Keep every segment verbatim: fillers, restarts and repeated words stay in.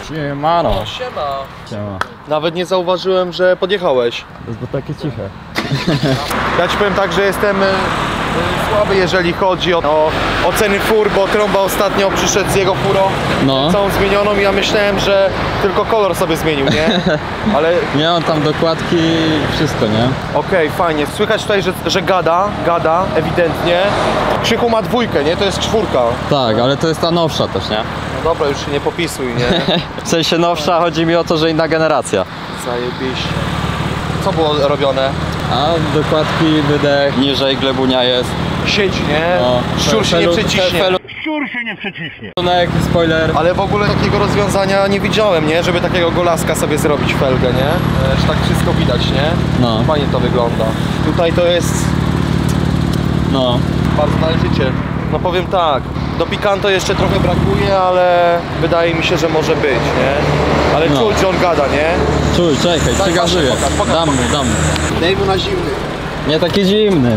Siemano. O, siema. Siema. Nawet nie zauważyłem, że podjechałeś. To jest bo takie ciche. Ja ci powiem tak, że jestem y, y, słaby, jeżeli chodzi o, o oceny fur, bo Trąba ostatnio przyszedł z jego furą, No. całą zmienioną i ja myślałem, że tylko kolor sobie zmienił, nie? Ale Nie, on tam dokładki i wszystko, nie? okej, okay, fajnie. Słychać tutaj, że, że gada, gada, ewidentnie. Krzychu ma dwójkę, nie? To jest czwórka. Tak, ale to jest ta nowsza też, nie? No dobra, już się nie popisuj, nie? W sensie nowsza, chodzi mi o to, że inna generacja. Zajebiście. Co było robione? A dokładki, wydech, niżej glebunia jest. Siedzi, nie? No. Szczur się nie Felu- przeciśnie. felu- Szczur się nie przeciśnie. Tunek, spoiler. Ale w ogóle takiego rozwiązania nie widziałem, nie? Żeby takiego golaska sobie zrobić felgę, nie? E, że tak wszystko widać, nie? No. Fajnie to wygląda. Tutaj to jest No. bardzo należycie. No powiem tak, do Picanto jeszcze trochę brakuje, ale wydaje mi się, że może być, nie? Ale No. czuć, że on gada, nie? Czuj, czekaj, Daj, przygazuję. pokaż, pokaż, Dam mu, dam mu. Daj mu na zimny. Nie taki zimny.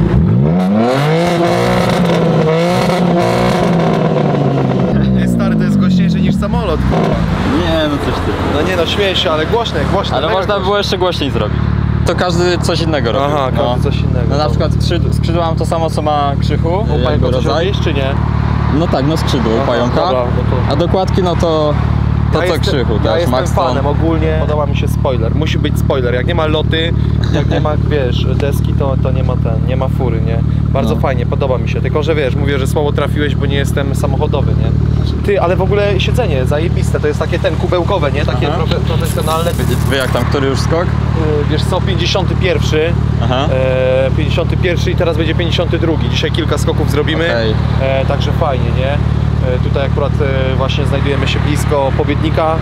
Nie, stary, to jest głośniejszy niż samolot, kurwa. Nie, no coś ty. No nie no, śmieję się, ale głośne, głośne. Ale mega można głośne. było jeszcze głośniej zrobić. To każdy coś innego robi. Aha, każdy no. coś innego. No na przykład skrzyd skrzydła mam to samo co ma Krzychu. U jakby pająka coś rodzaj. robisz, czy nie? No tak, no skrzydło Aha, pająka. dobra, no to- A dokładki no to to ja co jestem, Krzychu, ja też jestem Max fanem, ogólnie podoba mi się spoiler, musi być spoiler, jak nie ma loty, jak nie ma, wiesz, deski, to, to nie ma ten, nie ma fury, nie? Bardzo No. fajnie, podoba mi się, tylko że wiesz, mówię, że słabo trafiłeś, bo nie jestem samochodowy, nie? Ty, ale w ogóle siedzenie zajebiste, to jest takie ten kubełkowe, nie? Takie Aha. profe profesjonalne. Wy jak tam, który już skok? Yy, Wiesz co, pięćdziesiąty pierwszy, Aha. e, pięćdziesiąty pierwszy i teraz będzie pięćdziesiąty drugi. Dzisiaj kilka skoków zrobimy, Okej. e, także fajnie, nie? E, tutaj akurat e, właśnie znajdujemy się blisko Pobiednika,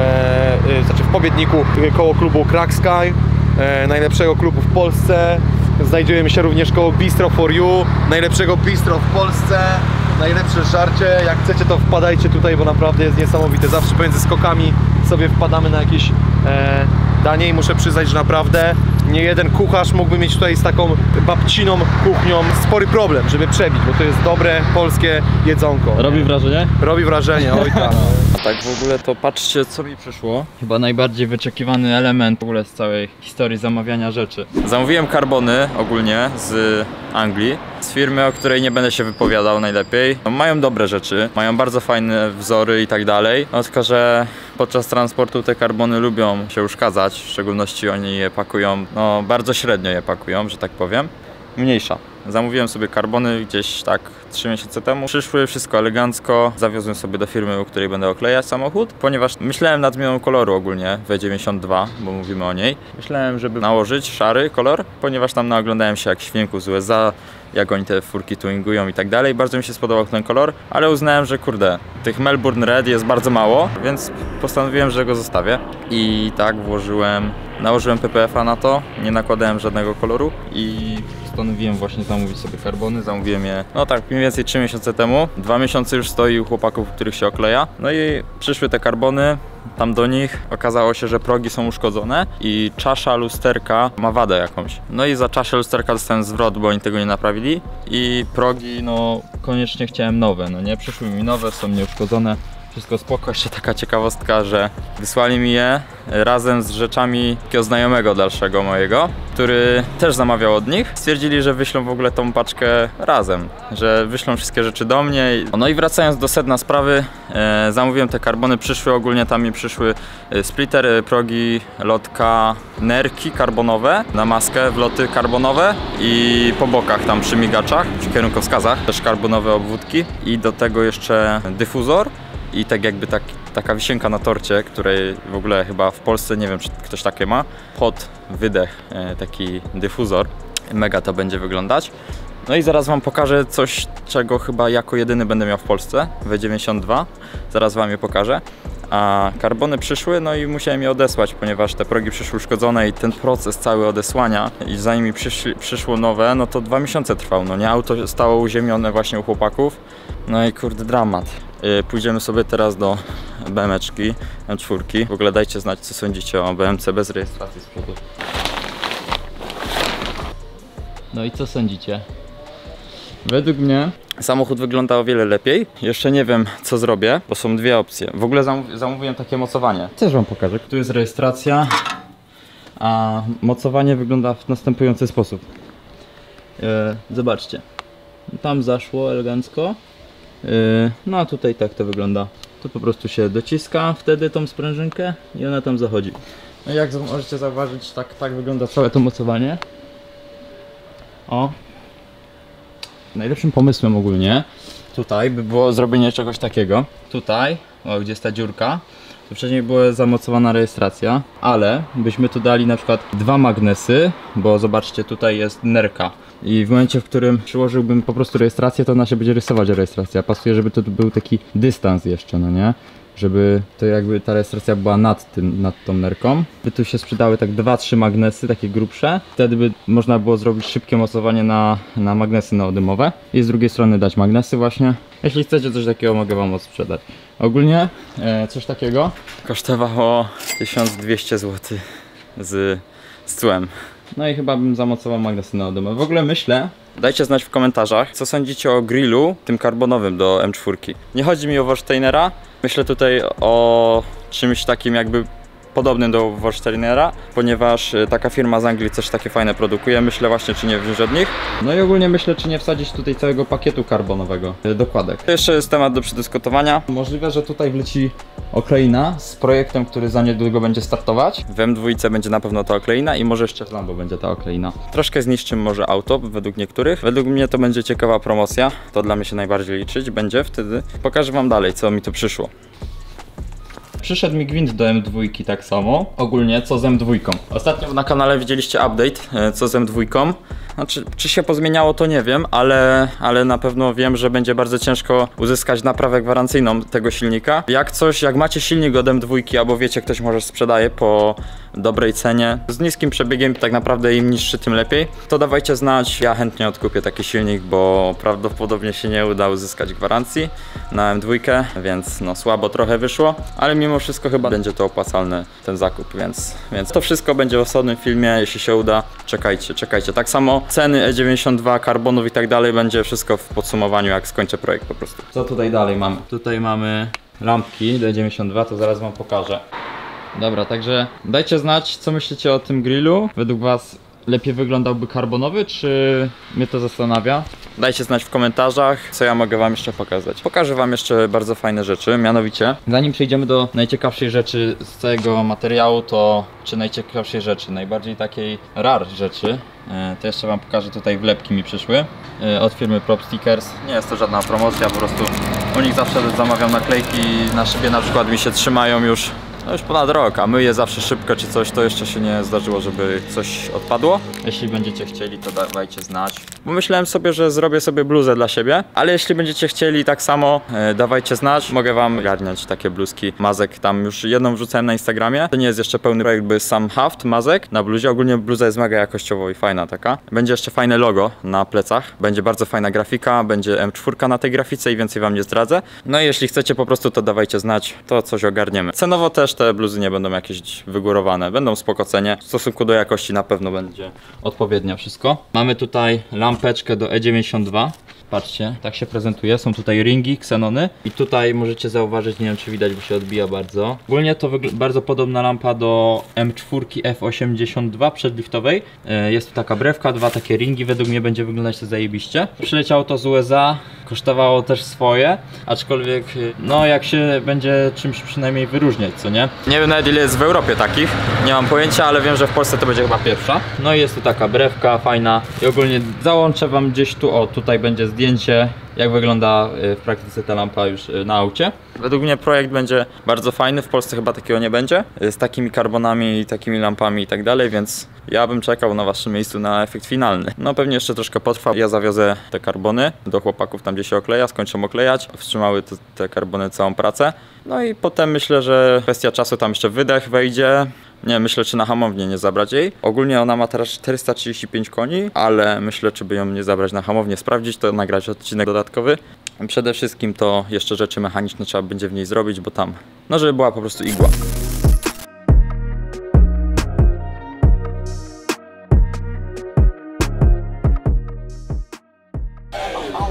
e, e, znaczy w Pobiedniku e, koło klubu Crack Sky, e, najlepszego klubu w Polsce. Znajdujemy się również koło Bistro for You, najlepszego bistro w Polsce. Najlepsze żarcie, jak chcecie to wpadajcie tutaj, bo naprawdę jest niesamowite. Zawsze pomiędzy skokami sobie wpadamy na jakieś e, danie i muszę przyznać, że naprawdę nie jeden kucharz mógłby mieć tutaj z taką babciną kuchnią spory problem, żeby przebić, bo to jest dobre, polskie jedzonko. Robi wrażenie? Robi wrażenie, oj tak. Tak w ogóle to patrzcie co mi przyszło. Chyba najbardziej wyczekiwany element w ogóle z całej historii zamawiania rzeczy. Zamówiłem karbony ogólnie z Anglii, z firmy, o której nie będę się wypowiadał najlepiej. No, mają dobre rzeczy, mają bardzo fajne wzory i tak dalej. No tylko, że podczas transportu te karbony lubią się uszkadzać, w szczególności oni je pakują, no bardzo średnio je pakują, że tak powiem. Mniejsza. Zamówiłem sobie karbony gdzieś tak trzy miesiące temu. Przyszły, wszystko elegancko. Zawiozłem sobie do firmy, u której będę oklejać samochód, ponieważ myślałem nad zmianą koloru ogólnie W dziewięćdziesiąt dwa, bo mówimy o niej. Myślałem, żeby nałożyć szary kolor, ponieważ tam naoglądałem się jak świnków z U S A, jak oni te furki tuningują i tak dalej. Bardzo mi się spodobał ten kolor, ale uznałem, że kurde, tych Melbourne Red jest bardzo mało, więc postanowiłem, że go zostawię. I tak włożyłem, nałożyłem P P F a na to, nie nakładałem żadnego koloru i postanowiłem właśnie zamówić sobie karbony. Zamówiłem je, no tak, mniej więcej trzy miesiące temu. Dwa miesiące już stoi u chłopaków, u których się okleja. No i przyszły te karbony, tam do nich okazało się, że progi są uszkodzone i czasza lusterka ma wadę jakąś. No i za czaszę lusterka dostałem zwrot, bo oni tego nie naprawili i progi, no koniecznie chciałem nowe, no nie? Przyszły mi nowe, są nieuszkodzone. Wszystko spoko. Jeszcze taka ciekawostka, że wysłali mi je razem z rzeczami takiego znajomego dalszego mojego, który też zamawiał od nich. Stwierdzili, że wyślą w ogóle tą paczkę razem, że wyślą wszystkie rzeczy do mnie. No i wracając do sedna sprawy, e, zamówiłem te karbony, przyszły ogólnie, tam mi przyszły splitter, progi, lotka, nerki karbonowe na maskę, wloty karbonowe i po bokach tam przy migaczach, przy kierunkowskazach też karbonowe obwódki i do tego jeszcze dyfuzor. I tak jakby tak, taka wisienka na torcie, której w ogóle chyba w Polsce, nie wiem czy ktoś takie ma, pod wydech e, taki dyfuzor, mega to będzie wyglądać. No i zaraz wam pokażę coś, czego chyba jako jedyny będę miał w Polsce, W dziewięćdziesiąt dwa, zaraz wam je pokażę. A karbony przyszły, no i musiałem je odesłać, ponieważ te progi przyszły uszkodzone i ten proces cały odesłania i zanim mi przyszli, przyszło nowe, no to dwa miesiące trwał, no nie? Auto stało uziemione właśnie u chłopaków, no i kurde dramat. Yy, pójdziemy sobie teraz do B Meczki, M cztery. W ogóle dajcie znać, co sądzicie o B M C bez rejestracji z przodu. No i co sądzicie? Według mnie Samochód wygląda o wiele lepiej. Jeszcze nie wiem, co zrobię, bo są dwie opcje. W ogóle zamów zamówiłem takie mocowanie. Też wam pokażę. Tu jest rejestracja, a mocowanie wygląda w następujący sposób. Yy, zobaczcie. Tam zaszło elegancko. Yy, no a tutaj tak to wygląda. Tu po prostu się dociska wtedy tą sprężynkę i ona tam zachodzi. No jak możecie zauważyć, tak, tak wygląda całe to mocowanie. O. Najlepszym pomysłem ogólnie tutaj by było zrobienie czegoś takiego. Tutaj, o, gdzie jest ta dziurka, to wcześniej była zamocowana rejestracja, ale byśmy tu dali na przykład dwa magnesy, bo zobaczcie, tutaj jest nerka. I w momencie, w którym przyłożyłbym po prostu rejestrację, to ona się będzie rysować rejestracja. Pasuje, żeby to był taki dystans jeszcze, no nie? Żeby to jakby ta rejestracja była nad tym, nad tą nerką. By tu się sprzedały tak dwa trzy magnesy, takie grubsze. Wtedy by można było zrobić szybkie mocowanie na, na magnesy neodymowe. I z drugiej strony dać magnesy właśnie. Jeśli chcecie coś takiego, mogę wam sprzedać. Ogólnie e, coś takiego kosztowało tysiąc dwieście złotych z, z cłem. No i chyba bym zamocował magnesy neodymowe. W ogóle myślę, dajcie znać w komentarzach, co sądzicie o grillu tym karbonowym do M cztery. Nie chodzi mi o Warsteinera. Myślę tutaj o czymś takim jakby podobnym do Warsteinera, ponieważ taka firma z Anglii też takie fajne produkuje. Myślę właśnie, czy nie wziąć od nich. No i ogólnie myślę, czy nie wsadzić tutaj całego pakietu karbonowego dokładek. To jeszcze jest temat do przedyskutowania. Możliwe, że tutaj wleci okleina z projektem, który za niedługo będzie startować. W M dwa będzie na pewno ta okleina i może jeszcze w Lambo będzie ta okleina. Troszkę zniszczymy może auto, według niektórych. Według mnie to będzie ciekawa promocja. To dla mnie się najbardziej liczyć będzie wtedy. Pokażę wam dalej, co mi tu przyszło. Przyszedł mi gwint do M dwa tak samo, ogólnie co z M dwa. Ostatnio na kanale widzieliście update, co z M dwa. Znaczy, czy się pozmieniało, to nie wiem, ale, ale na pewno wiem, że będzie bardzo ciężko uzyskać naprawę gwarancyjną tego silnika. Jak coś, jak macie silnik od M dwa, albo wiecie, ktoś może sprzedaje po dobrej cenie, z niskim przebiegiem, tak naprawdę im niższy, tym lepiej, to dawajcie znać. Ja chętnie odkupię taki silnik, bo prawdopodobnie się nie uda uzyskać gwarancji na M dwa, więc no słabo trochę wyszło, ale mimo wszystko chyba będzie to opłacalny ten zakup, więc, więc to wszystko będzie w osobnym filmie, jeśli się uda. Czekajcie, czekajcie. Tak samo ceny E dziewięćdziesiąt dwa, karbonów i tak dalej, będzie wszystko w podsumowaniu, jak skończę projekt po prostu. Co tutaj dalej mamy? Tutaj mamy lampki D dziewięćdziesiąt dwa, to zaraz wam pokażę. Dobra, także dajcie znać, co myślicie o tym grillu. Według was lepiej wyglądałby karbonowy, czy mnie to zastanawia? Dajcie znać w komentarzach, co ja mogę wam jeszcze pokazać. Pokażę wam jeszcze bardzo fajne rzeczy, mianowicie zanim przejdziemy do najciekawszej rzeczy z całego materiału, to czy najciekawszej rzeczy, najbardziej takiej rar rzeczy, to jeszcze wam pokażę, tutaj wlepki mi przyszły od firmy Prop Stickers. Nie jest to żadna promocja, po prostu u nich zawsze zamawiam naklejki, na szybie na przykład mi się trzymają już No już ponad rok, a myję zawsze szybko czy coś, to jeszcze się nie zdarzyło, żeby coś odpadło. Jeśli będziecie chcieli, to dawajcie znać. Bo myślałem sobie, że zrobię sobie bluzę dla siebie, ale jeśli będziecie chcieli tak samo, e, dawajcie znać. Mogę wam garniać takie bluzki Mazek, tam już jedną wrzucałem na Instagramie. To nie jest jeszcze pełny projekt, by sam haft Mazek na bluzie. Ogólnie bluza jest mega jakościowo i fajna taka. Będzie jeszcze fajne logo na plecach, będzie bardzo fajna grafika, będzie M cztery na tej grafice i więcej wam nie zdradzę. No i jeśli chcecie po prostu, to dawajcie znać, to coś ogarniemy. Cenowo też te bluzy nie będą jakieś wygórowane, będą spoko cenie. W stosunku do jakości na pewno będzie odpowiednio wszystko. Mamy tutaj lampeczkę do E dziewięćdziesiąt dwa. Patrzcie, tak się prezentuje. Są tutaj ringi, ksenony i tutaj możecie zauważyć, nie wiem czy widać, bo się odbija bardzo. Ogólnie to bardzo podobna lampa do M cztery F osiemdziesiąt dwa przedliftowej. Jest tu taka brewka, dwa takie ringi, według mnie będzie wyglądać to zajebiście. Przyleciało to z U S A, kosztowało też swoje, aczkolwiek no jak się będzie czymś przynajmniej wyróżniać, co nie? Nie wiem nawet ile jest w Europie takich, nie mam pojęcia, ale wiem, że w Polsce to będzie chyba pierwsza. No i jest tu taka brewka fajna i ogólnie załączę wam gdzieś tu, o tutaj będzie zdjęcie, jak wygląda w praktyce ta lampa już na aucie. Według mnie projekt będzie bardzo fajny, w Polsce chyba takiego nie będzie, z takimi karbonami, takimi lampami i tak dalej, więc ja bym czekał na waszym miejscu na efekt finalny. No pewnie jeszcze troszkę potrwa, ja zawiozę te karbony do chłopaków tam gdzie się okleja, skończą oklejać, wstrzymały te, te karbony całą pracę. No i potem myślę, że kwestia czasu, tam jeszcze wydech wejdzie. Nie, myślę, czy na hamownię nie zabrać jej. Ogólnie ona ma teraz czterysta trzydzieści pięć koni, ale myślę, czy by ją nie zabrać na hamownię, sprawdzić to, nagrać odcinek dodatkowy. Przede wszystkim to jeszcze rzeczy mechaniczne trzeba będzie w niej zrobić, bo tam, no żeby była po prostu igła.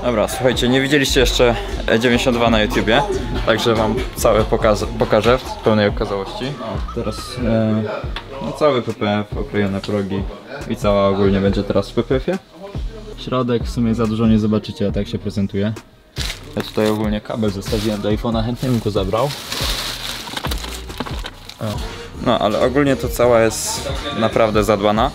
Dobra, słuchajcie, nie widzieliście jeszcze E dziewięćdziesiąt dwa na YouTubie, także wam całe pokaz pokażę w pełnej okazałości. O, teraz e, no cały P P F, oklejone progi i cała ogólnie będzie teraz w P P F-ie. Środek w sumie za dużo nie zobaczycie, a tak się prezentuje. Ja tutaj ogólnie kabel zostawiłem do iPhone'a, chętnie bym go zabrał. O. No, ale ogólnie to cała jest naprawdę zadbana.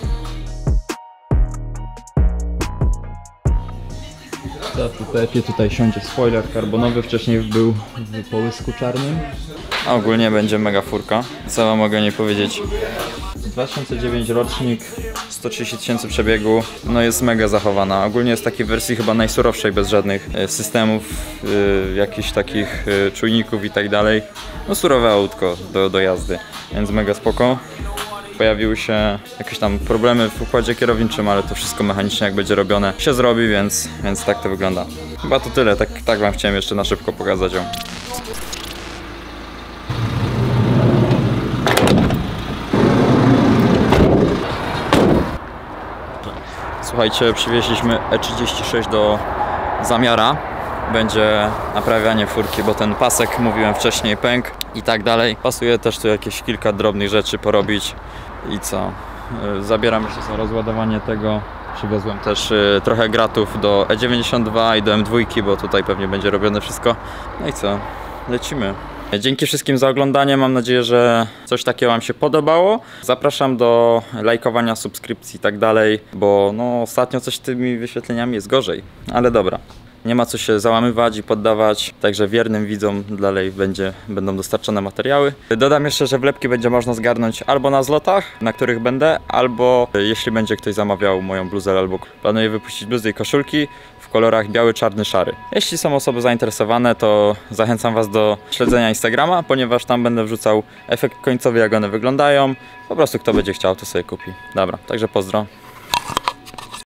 W P P F-ie tutaj siądzie spoiler karbonowy, wcześniej był w połysku czarnym. A ogólnie będzie mega furka. Co wam mogę nie powiedzieć? dwa tysiące dziewiąty rocznik, sto trzydzieści tysięcy przebiegu, no jest mega zachowana. Ogólnie jest w takiej wersji chyba najsurowszej, bez żadnych systemów, yy, jakichś takich yy, czujników i tak dalej. No surowe autko do, do jazdy, więc mega spoko. Pojawiły się jakieś tam problemy w układzie kierowniczym, ale to wszystko mechanicznie jak będzie robione się zrobi, więc, więc tak to wygląda. Chyba to tyle, tak, tak wam chciałem jeszcze na szybko pokazać ją. Słuchajcie, przywieźliśmy E trzydzieści sześć do zamiara. Będzie naprawianie furki, bo ten pasek, mówiłem wcześniej, pękł i tak dalej. Pasuje też tu jakieś kilka drobnych rzeczy porobić i co? Zabieram się za rozładowanie tego. Przywiozłem też trochę gratów do E dziewięćdziesiąt dwa i do M dwa, bo tutaj pewnie będzie robione wszystko. No i co? Lecimy. Dzięki wszystkim za oglądanie, mam nadzieję, że coś takiego wam się podobało. Zapraszam do lajkowania, subskrypcji i tak dalej, bo no ostatnio coś z tymi wyświetleniami jest gorzej, ale dobra. Nie ma co się załamywać i poddawać, także wiernym widzom dalej będzie, będą dostarczone materiały. Dodam jeszcze, że wlepki będzie można zgarnąć albo na zlotach, na których będę, albo jeśli będzie ktoś zamawiał moją bluzę albo planuję wypuścić bluzy i koszulki w kolorach biały, czarny, szary. Jeśli są osoby zainteresowane, to zachęcam was do śledzenia Instagrama, ponieważ tam będę wrzucał efekt końcowy, jak one wyglądają. Po prostu kto będzie chciał, to sobie kupi. Dobra, także pozdro.